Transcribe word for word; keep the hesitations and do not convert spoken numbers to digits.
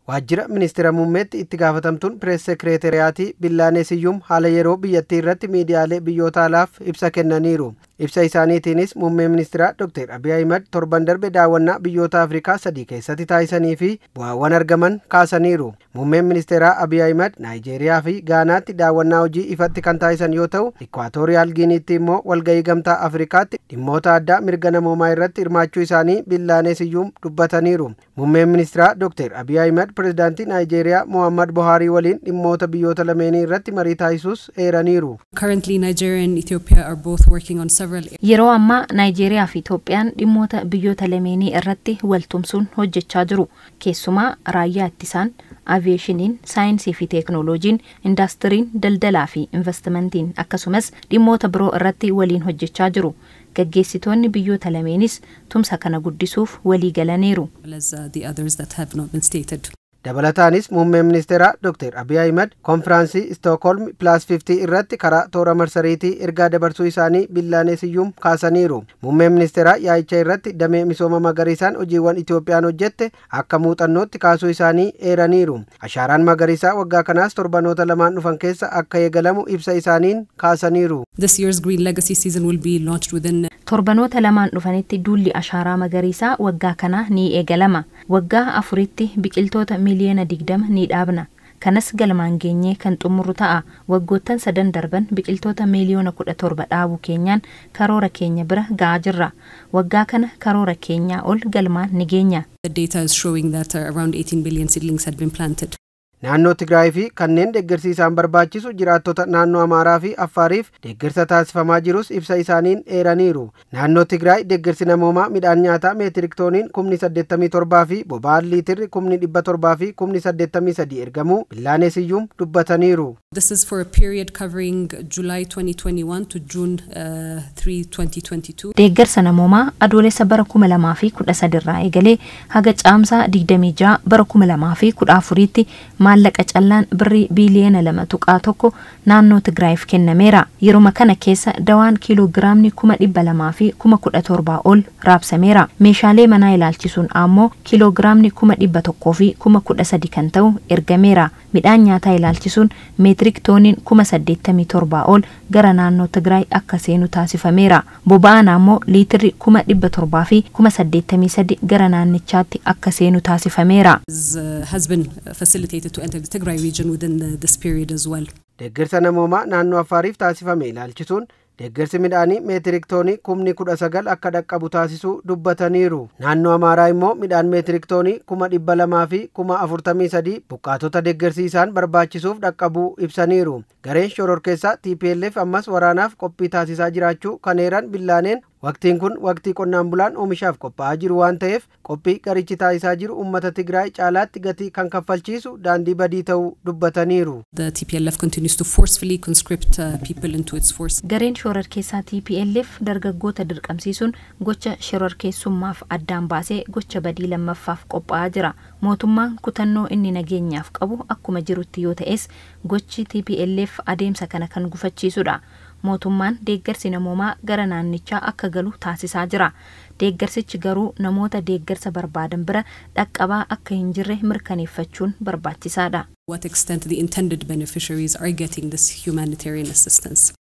Waajjira Ministeera Muummeetti itti gaafatamtuun Pirees Sekireeteriyaati Billaanee Siyyum haala yeroo biyyattii irratti miidiyaalee biyyoota alaaf ibsa kennaniiru. Ibsa isaaniitiinis Muummee Ministeera Doktor Abiy Ahmed torban darbe daawwannaa biyyoota Afrikaa sadii keessatti taasisanii fi bu'aawwan argaman kaasaniiru. Muummeen Ministeera Abiy Ahmed Naayijeeriyaa fi Gaanaatti daawwannaa hojii ifatti kan taasisan yoo ta'u, Ikwaatooriyaal Giiniitti immoo walgahii gamtaa Afrikaatti dhimmoota addaa mirga namoomaa irratti hirmaachuu isaanii Billaanee Siyyum dubbataniiru. Muummeen Ministeera Doktor Abiy Ahmed Pirezidaantii Naayijeeriyaa Muhammad Buhaarii waliin dhimmoota biyyoota lameenii irratti marii taasisuus eeraniiru. Currently, Nigeria and Ethiopia are both working on several. Yeroo ammaa Naayijeeriyaa fi Itoophiyaan dhimmoota biyyoota lameenii irratti waltumsuun hojjechaa jiru. Keessumaa raayyaa ittisaan, aviyeeshiniin, saayinsii fi teeknooloojiin, indastiriin, daldalaa fi investimentiin akkasumas dhimmoota biroo irratti waliin hojjechaa jiru. Gaggeessitoonni biyyoota lameenis tumsa kana guddisuuf walii galaniiru. Dabalataanis Muummeen Ministeera Doktor Abiy Ahmed konfiraansii Stockholm Plus fifty irratti karaa toora marsariitii ergaa dabarsuu isaanii Billaanee Siyyum kaasaniiru. Muummeen Ministeera yaa'icha irratti damee misooma magariisaan hojiiwwan Itoophiyaan hojjette akka muuxannootti kaasuu isaanii eeraniiru. Ashaaraan magariisaa waggaa kanaas torbanoota lamaan dhufan keessa akka eegalamu ibsa isaaniin kaasaniiru. This year's Green Legacy season will be launched within Torbanoota lamaan dhufanitti duulli ashaaraa magariisaa waggaa kana ni eegalama. Waggaa afuritti biqiltoota miliyoona digdama ni dhaabna. Kanas galmaan geenyee kan xumuru ta'a. Waggoottan sadan darban biqiltoota miliyoona kudha torba dhaabuu keenyaan karoora keenya bira ga'aa jirra. Waggaa kana karoora keenyaa ol galmaan ni geenya. The data is showing that uh, around eighteen billion seedlings had been planted. Naannoo Tigraay fi kanneen deeggarsi isaan barbaachisu jiraattota naannoo Amaaraa fi Affaariif deeggarsa taasifamaa jirus ibsa isaaniin eeraniiru. Naannoo Tigraay deeggarsi namoomaa midhaan nyaataa meetirik tooniin kumni saddeettamii torbaa fi boba'aan liitirri kumni dhibba torbaa fi kumni saddeettamii sadii ergamuu Billaanee Siyyum dubbataniiru. This is for a period covering July twenty twenty-one to June uh, three twenty twenty-two. Deeggarsa namoomaa adoolessa bara kuma lamaa fi kudha sadi irraa eegalee haga caamsaa digdamii ja'a bara kuma lamaa fi kudha afuriitti maallaqa callaan birrii biiliyoona lama tuqaa tokko naannoo Tigraayiif kennameera. Yeruma kana keessa dawaan kiiloogiraamni kuma dhibba lamaa fi kuma kudha torbaa ol raabsameera. Meeshaalee manaa ilaalchisuun ammoo kiiloogiraamni kuma dhibba tokkoo fi kuma kudha sadi kan ta'u ergameera. Midhaan nyaataa ilaalchisuun meetirik tooniin kuma saddeettamii torbaa ol gara naannoo Tigraay akka seenu taasifameera. Boba'aan ammoo liitirri kuma dhibba torbaa fi kuma saddeettamii sadi gara naannichaatti akka seenu taasifameera. Has been facilitated to enter the Tigray region within the, this period as well. Deeggarsa namoomaa naannoo Affaariif taasifame ilaalchisuun deeggarsi midhaanii meetirik toonii kumni kudha sagal akka dhaqqabu taasisuu dubbataniiru. Naannoo Amaaraa immoo midhaan meetirik toonii kuma dhibba lamaa fi kuma afurtamii sadii buqqaatota deeggarsi isaan barbaachisuuf dhaqqabuu ibsaniiru. Gareen shororkeessaa T P L F ammas waraanaaf qophii taasisaa jiraachuu kan eeran Billaaneen waqtiin kun waqtii qonnaan bulaan oomishaaf qophaa'aa jiru waan ta'eef qophii garichi taasisaa jiru uummata Tigraay caalaatti gatii kan kaffalchiisu daandii badii ta'uu dubbataniiru. The T P L F continues to forcefully conscript uh, people into its force. Gareen shororkeessaa T P L F dargaggoota dirqamsiisuun gocha shororkeessummaaf addaan baasee gocha badii lammaffaaf qophaa'aa jira. Mootummaan kutannoo inni nageenyaaf qabu akkuma jirutti yoo ta'es gochi T P L F adeemsa kana kan gufachiisudha. Mootummaan deeggarsi namoomaa gara naannichaa akka galu taasisaa jira. Deeggarsichi garuu namoota deeggarsa barbaadan bira dhaqqabaa akka hin jirre mirkaneeffachuun barbaachisaadha. What extent the intended beneficiaries are getting this humanitarian assistance.